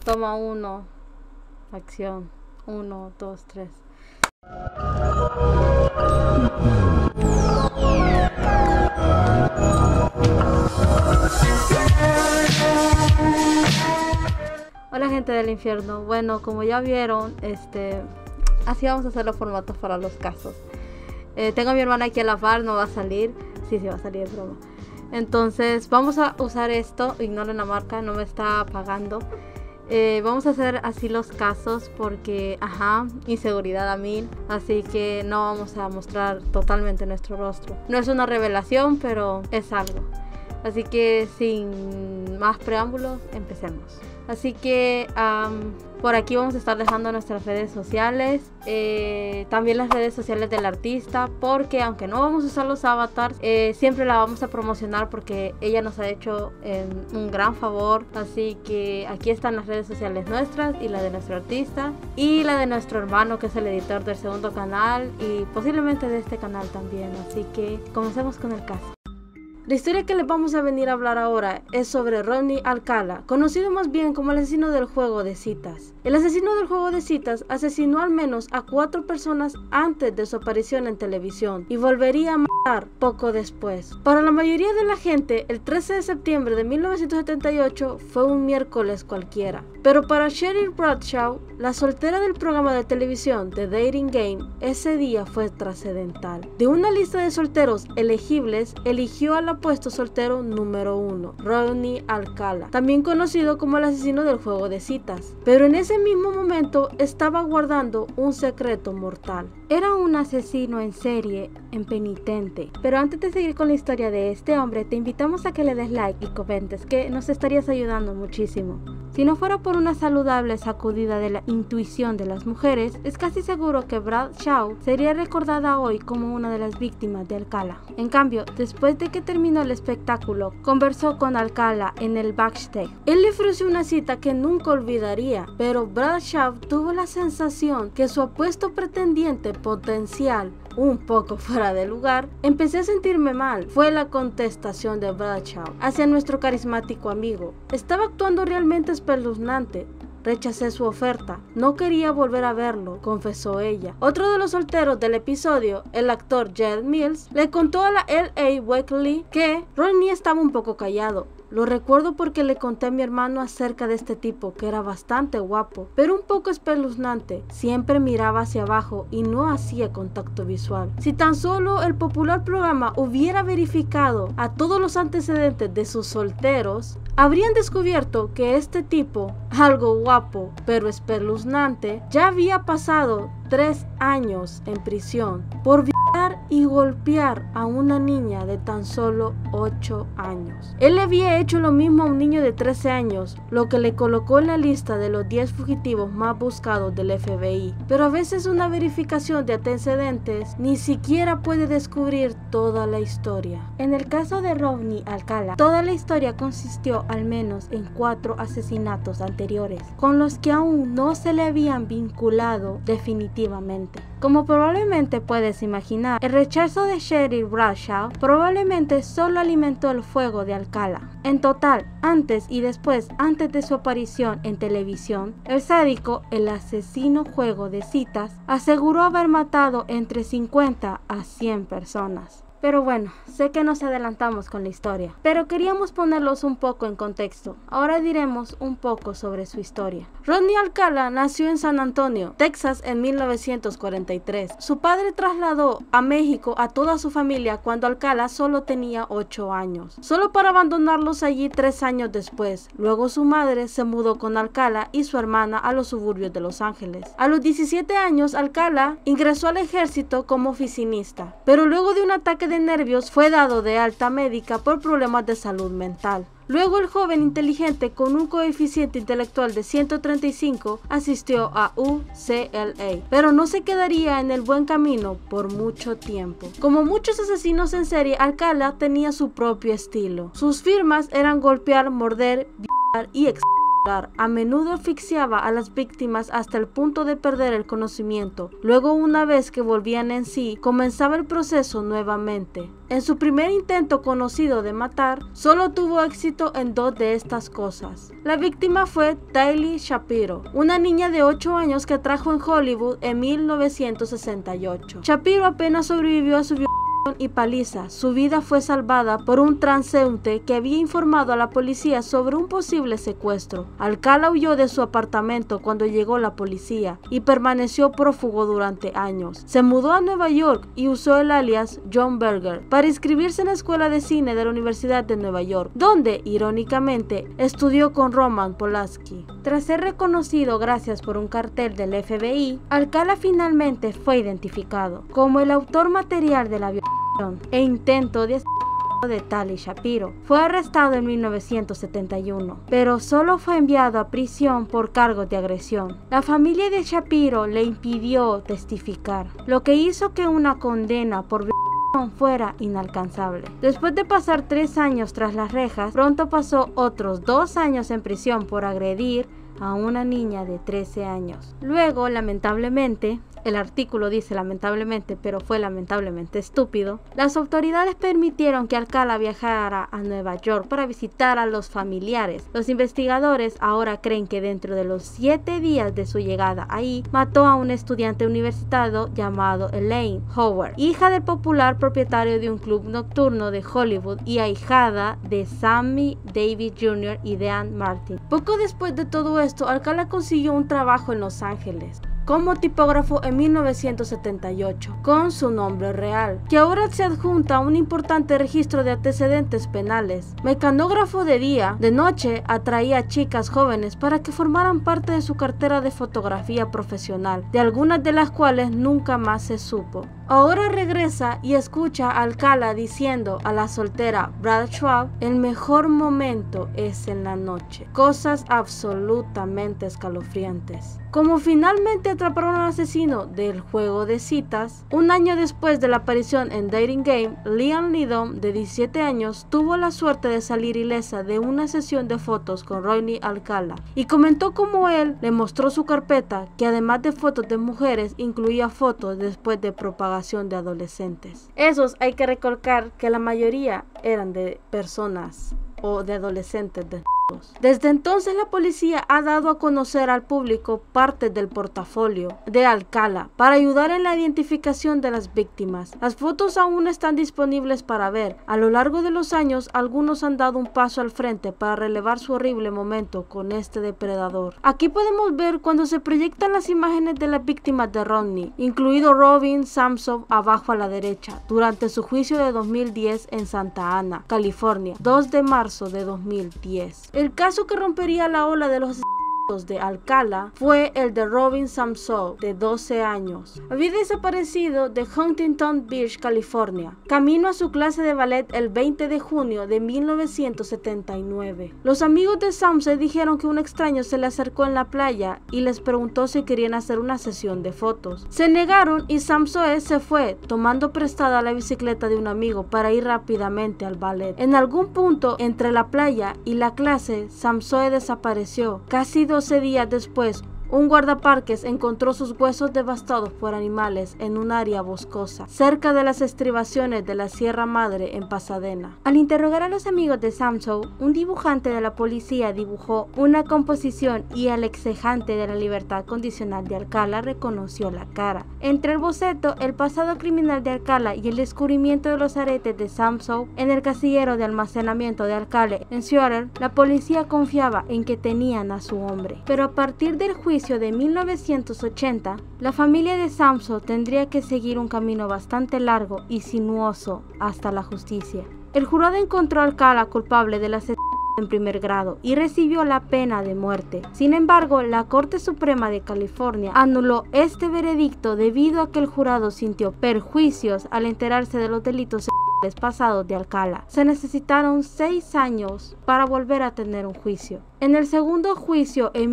Toma 1. Acción. 1, 2, 3. Hola gente del infierno. Bueno, como ya vieron, así vamos a hacer los formatos para los casos. Tengo a mi hermana aquí a la par, no va a salir. Sí, va a salir, es broma. Entonces vamos a usar esto. Ignoren la marca, no me está pagando. Vamos a hacer así los casos porque, inseguridad a 1000. Así que no vamos a mostrar totalmente nuestro rostro. No es una revelación, pero es algo. Así que sin más preámbulos, empecemos. Así que por aquí vamos a estar dejando nuestras redes sociales, también las redes sociales del artista, porque aunque no vamos a usar los avatars, siempre la vamos a promocionar porque ella nos ha hecho un gran favor. Así que aquí están las redes sociales nuestras y la de nuestro artista y la de nuestro hermano, que es el editor del segundo canal y posiblemente de este canal también. Así que comencemos con el caso. La historia que les vamos a venir a hablar ahora es sobre Rodney Alcala, conocido más bien como el asesino del juego de citas. El asesino del juego de citas asesinó al menos a 4 personas antes de su aparición en televisión y volvería a matar poco después. Para la mayoría de la gente, el 13 de septiembre de 1978 fue un miércoles cualquiera. Pero para Cheryl Bradshaw, la soltera del programa de televisión The Dating Game, ese día fue trascendental. De una lista de solteros elegibles, eligió al apuesto soltero número 1, Rodney Alcala, también conocido como el asesino del juego de citas. Pero en ese mismo momento estaba guardando un secreto mortal. Era un asesino en serie, impenitente. Pero antes de seguir con la historia de este hombre, te invitamos a que le des like y comentes, que nos estarías ayudando muchísimo. Si no fuera por una saludable sacudida de la intuición de las mujeres, es casi seguro que Bradshaw sería recordada hoy como una de las víctimas de Alcala. En cambio, después de que terminó el espectáculo, conversó con Alcala en el backstage. Él le ofreció una cita que nunca olvidaría, pero Bradshaw tuvo la sensación que su apuesto pretendiente potencial, un poco fuera de lugar. Empecé a sentirme mal, fue la contestación de Bradshaw hacia nuestro carismático amigo. Estaba actuando realmente espeluznante. Rechacé su oferta, no quería volver a verlo, confesó ella. Otro de los solteros del episodio, el actor Jed Mills, le contó a la LA Weekly que Rodney estaba un poco callado. Lo recuerdo porque le conté a mi hermano acerca de este tipo, que era bastante guapo, pero un poco espeluznante. Siempre miraba hacia abajo y no hacía contacto visual. Si tan solo el popular programa hubiera verificado a todos los antecedentes de sus solteros, habrían descubierto que este tipo, algo guapo pero espeluznante, ya había pasado 3 años en prisión por violar y golpear a una niña de tan solo 8 años. Él le había hecho lo mismo a un niño de 13 años, lo que le colocó en la lista de los 10 fugitivos más buscados del FBI. Pero a veces una verificación de antecedentes ni siquiera puede descubrir toda la historia. En el caso de Rodney Alcala, toda la historia consistió al menos en 4 asesinatos anteriores, con los que aún no se le habían vinculado definitivamente. Como probablemente puedes imaginar, el rechazo de Cheryl Bradshaw probablemente solo alimentó el fuego de Alcala. En total, antes y después, antes de su aparición en televisión, el sádico, el asesino juego de citas, aseguró haber matado entre 50 a 100 personas. Pero bueno, sé que nos adelantamos con la historia, pero queríamos ponerlos un poco en contexto. Ahora diremos un poco sobre su historia. Rodney Alcala nació en San Antonio, Texas en 1943. Su padre trasladó a México a toda su familia cuando Alcala solo tenía 8 años, solo para abandonarlos allí 3 años después. Luego su madre se mudó con Alcala y su hermana a los suburbios de Los Ángeles. A los 17 años, Alcala ingresó al ejército como oficinista, pero luego de un ataque de nervios fue dado de alta médica por problemas de salud mental. Luego el joven inteligente con un coeficiente intelectual de 135 asistió a UCLA, pero no se quedaría en el buen camino por mucho tiempo. Como muchos asesinos en serie, Alcala tenía su propio estilo. Sus firmas eran golpear, morder, violar y A menudo asfixiaba a las víctimas hasta el punto de perder el conocimiento. Luego, una vez que volvían en sí, comenzaba el proceso nuevamente. En su primer intento conocido de matar, solo tuvo éxito en 2 de estas cosas. La víctima fue Tylee Shapiro, una niña de 8 años que trajo en Hollywood en 1968. Shapiro apenas sobrevivió a su violación y paliza. Su vida fue salvada por un transeúnte que había informado a la policía sobre un posible secuestro. Alcala huyó de su apartamento cuando llegó la policía y permaneció prófugo durante años. Se mudó a Nueva York y usó el alias John Berger para inscribirse en la escuela de cine de la Universidad de Nueva York, donde, irónicamente, estudió con Roman Polanski. Tras ser reconocido gracias por un cartel del FBI, Alcala finalmente fue identificado como el autor material de la violación e intento de asesinato de Tylee Shapiro. Fue arrestado en 1971, pero solo fue enviado a prisión por cargos de agresión. La familia de Shapiro le impidió testificar, lo que hizo que una condena por violación fuera inalcanzable. Después de pasar 3 años tras las rejas, pronto pasó otros 2 años en prisión por agredir a una niña de 13 años. Luego, lamentablemente, el artículo dice lamentablemente, pero fue lamentablemente estúpido, las autoridades permitieron que Alcala viajara a Nueva York para visitar a los familiares. Los investigadores ahora creen que dentro de los 7 días de su llegada ahí, mató a un estudiante universitario llamado Elaine Howard, hija del popular propietario de un club nocturno de Hollywood y ahijada de Sammy Davis Jr. y Dean Martin. Poco después de todo esto, Alcala consiguió un trabajo en Los Ángeles como tipógrafo en 1978, con su nombre real, que ahora se adjunta a un importante registro de antecedentes penales. Mecanógrafo de día, de noche atraía a chicas jóvenes para que formaran parte de su cartera de fotografía profesional, de algunas de las cuales nunca más se supo. Ahora regresa y escucha a Alcala diciendo a la soltera Brad Schwab: el mejor momento es en la noche. Cosas absolutamente escalofriantes. Como finalmente atraparon al asesino del juego de citas, un año después de la aparición en Dating Game, Liam Neeson, de 17 años, tuvo la suerte de salir ilesa de una sesión de fotos con Rodney Alcala y comentó cómo él le mostró su carpeta, que además de fotos de mujeres, incluía fotos después de propagación de adolescentes. Esos hay que recalcar que la mayoría eran de personas o de adolescentes de Desde entonces la policía ha dado a conocer al público parte del portafolio de Alcala para ayudar en la identificación de las víctimas. Las fotos aún están disponibles para ver. A lo largo de los años, algunos han dado un paso al frente para relevar su horrible momento con este depredador. Aquí podemos ver cuando se proyectan las imágenes de las víctimas de Rodney, incluido Robin Samsoe abajo a la derecha, durante su juicio de 2010 en Santa Ana, California, 2 de marzo de 2010. El caso que rompería la ola de los asesinatos de Alcala fue el de Robin Samsoe, de 12 años. Había desaparecido de Huntington Beach, California, camino a su clase de ballet el 20 de junio de 1979. Los amigos de Samsoe dijeron que un extraño se le acercó en la playa y les preguntó si querían hacer una sesión de fotos. Se negaron y Samsoe se fue, tomando prestada la bicicleta de un amigo para ir rápidamente al ballet. En algún punto entre la playa y la clase, Samsoe desapareció. Casi 12 días después, un guardaparques encontró sus huesos devastados por animales en un área boscosa, cerca de las estribaciones de la Sierra Madre en Pasadena. Al interrogar a los amigos de Samsoe, un dibujante de la policía dibujó una composición y el exejante de la libertad condicional de Alcala reconoció la cara. Entre el boceto, el pasado criminal de Alcala y el descubrimiento de los aretes de Samsoe en el casillero de almacenamiento de Alcala en Seattle, la policía confiaba en que tenían a su hombre. Pero a partir del juicio de 1980, la familia de Samsoe tendría que seguir un camino bastante largo y sinuoso hasta la justicia. El jurado encontró a Alcala culpable del asesinato en primer grado y recibió la pena de muerte. Sin embargo, la Corte Suprema de California anuló este veredicto debido a que el jurado sintió perjuicios al enterarse de los delitos pasados de Alcala. Se necesitaron 6 años para volver a tener un juicio. En el segundo juicio en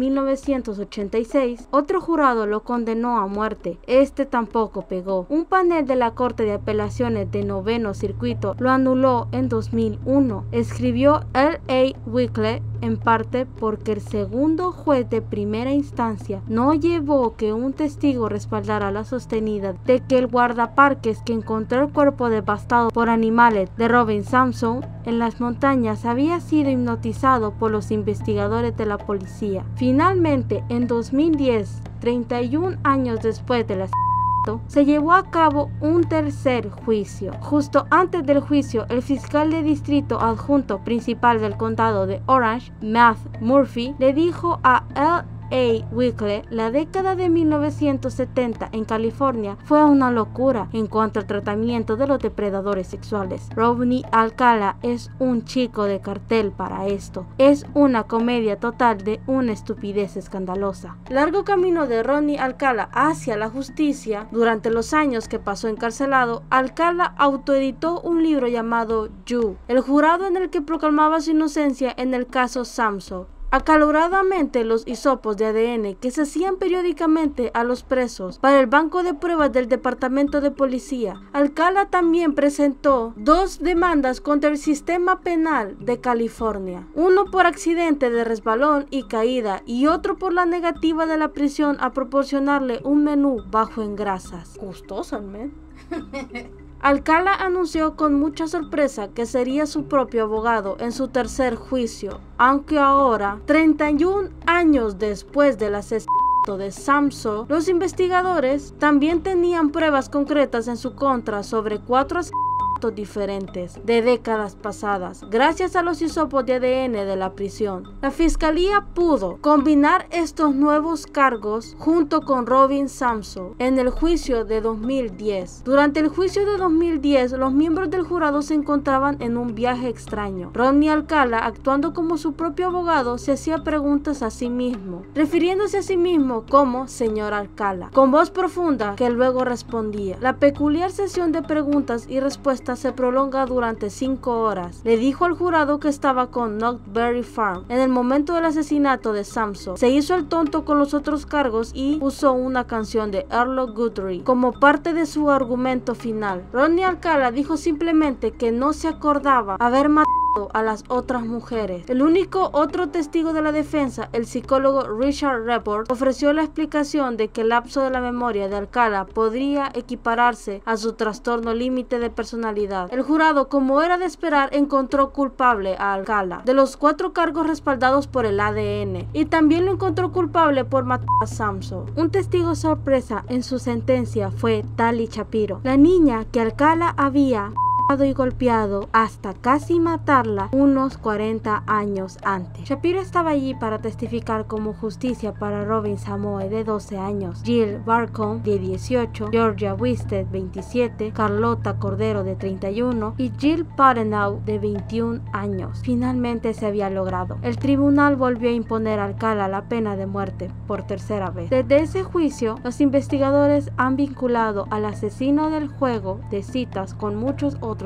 1986, otro jurado lo condenó a muerte. Este tampoco pegó. Un panel de la Corte de Apelaciones de Noveno Circuito lo anuló en 2001. Escribió L.A. Weekly en parte porque el segundo juez de primera instancia no llevó que un testigo respaldara la sostenida de que el guardaparques que encontró el cuerpo devastado por animales de Robin Samson en las montañas había sido hipnotizado por los investigadores de la policía. Finalmente, en 2010, 31 años después de la se llevó a cabo un tercer juicio. Justo antes del juicio, el fiscal de distrito adjunto principal del condado de Orange, Matt Murphy, le dijo a L.A. Weekly, la década de 1970 en California fue una locura en cuanto al tratamiento de los depredadores sexuales. Rodney Alcala es un chico de cartel para esto. Es una comedia total de una estupidez escandalosa. Largo camino de Rodney Alcala hacia la justicia. Durante los años que pasó encarcelado, Alcala autoeditó un libro llamado You, el jurado en el que proclamaba su inocencia en el caso Samson. Acaloradamente los hisopos de ADN que se hacían periódicamente a los presos para el banco de pruebas del Departamento de Policía. Alcala también presentó 2 demandas contra el sistema penal de California, uno por accidente de resbalón y caída y otro por la negativa de la prisión a proporcionarle un menú bajo en grasas. Gustoso, man. Alcala anunció con mucha sorpresa que sería su propio abogado en su tercer juicio, aunque ahora, 31 años después del asesinato de Samson, los investigadores también tenían pruebas concretas en su contra sobre 4 asesinatos diferentes de décadas pasadas. Gracias a los hisopos de ADN de la prisión, la fiscalía pudo combinar estos nuevos cargos junto con Robin Samson en el juicio de 2010. Durante el juicio de 2010, los miembros del jurado se encontraban en un viaje extraño. Rodney Alcala, actuando como su propio abogado, se hacía preguntas a sí mismo, refiriéndose a sí mismo como señor Alcala, con voz profunda que luego respondía. La peculiar sesión de preguntas y respuestas se prolonga durante 5 horas. Le dijo al jurado que estaba con Knottberry Farm en el momento del asesinato de Samson. Se hizo el tonto con los otros cargos y usó una canción de Earl Guthrie como parte de su argumento final. Rodney Alcala dijo simplemente que no se acordaba haber matado a las otras mujeres. El único otro testigo de la defensa, el psicólogo Richard Report, ofreció la explicación de que el lapso de la memoria de Alcala podría equipararse a su trastorno límite de personalidad. El jurado, como era de esperar, encontró culpable a Alcala de los 4 cargos respaldados por el ADN y también lo encontró culpable por matar a Samson. Un testigo sorpresa en su sentencia fue Tali Shapiro, la niña que Alcala había y golpeado hasta casi matarla unos 40 años antes. Shapiro estaba allí para testificar como justicia para Robin Samoe, de 12 años, Jill Barcombe, de 18, Georgia Wisted, 27, Carlota Cordero, de 31 y Jill Patenaude, de 21 años. Finalmente se había logrado. El tribunal volvió a imponer a Alcala la pena de muerte por tercera vez. Desde ese juicio, los investigadores han vinculado al asesino del juego de citas con muchos otros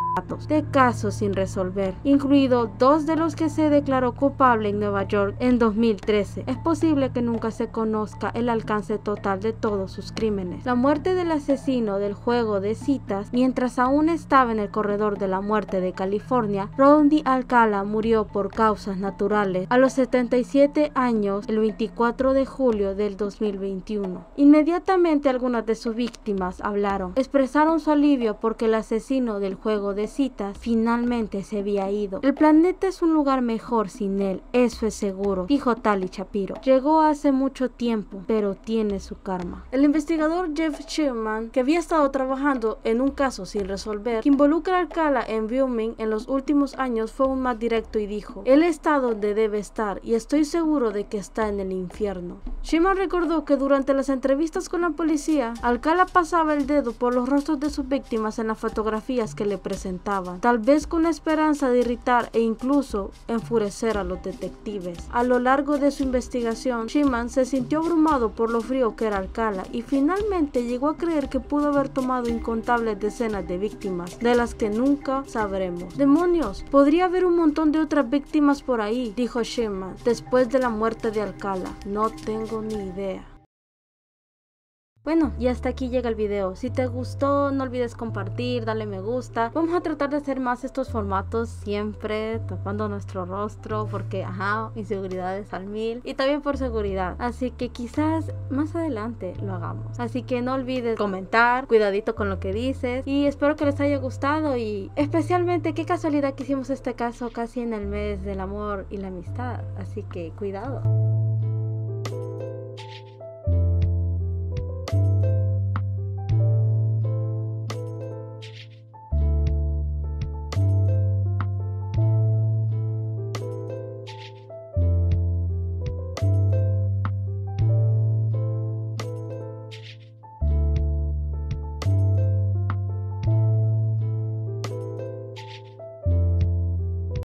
de casos sin resolver, incluido 2 de los que se declaró culpable en Nueva York en 2013. Es posible que nunca se conozca el alcance total de todos sus crímenes. La muerte del asesino del juego de citas, mientras aún estaba en el corredor de la muerte de California, Rodney Alcala murió por causas naturales a los 77 años el 24 de julio del 2021. Inmediatamente algunas de sus víctimas hablaron, expresaron su alivio porque el asesino del juego de citas finalmente se había ido. El planeta es un lugar mejor sin él, eso es seguro, dijo Tali Shapiro. Llegó hace mucho tiempo, pero tiene su karma. El investigador Jeff Sherman, que había estado trabajando en un caso sin resolver que involucra a Alcala en Wyoming en los últimos años, fue aún más directo y dijo: él está donde debe estar y estoy seguro de que está en el infierno. Sherman recordó que durante las entrevistas con la policía, Alcala pasaba el dedo por los rostros de sus víctimas en las fotografías que le presentó. presentaban, tal vez con la esperanza de irritar e incluso enfurecer a los detectives. A lo largo de su investigación, Sherman se sintió abrumado por lo frío que era Alcala y finalmente llegó a creer que pudo haber tomado incontables decenas de víctimas, de las que nunca sabremos. ¡Demonios! Podría haber un montón de otras víctimas por ahí, dijo Sherman, después de la muerte de Alcala. No tengo ni idea. Bueno, y hasta aquí llega el video. Si te gustó, no olvides compartir, darle me gusta. Vamos a tratar de hacer más estos formatos, siempre tapando nuestro rostro, porque inseguridades al 1000 y también por seguridad. Así que quizás más adelante lo hagamos. Así que no olvides comentar, cuidadito con lo que dices, y espero que les haya gustado. Y especialmente, qué casualidad que hicimos este caso casi en el mes del amor y la amistad. Así que cuidado.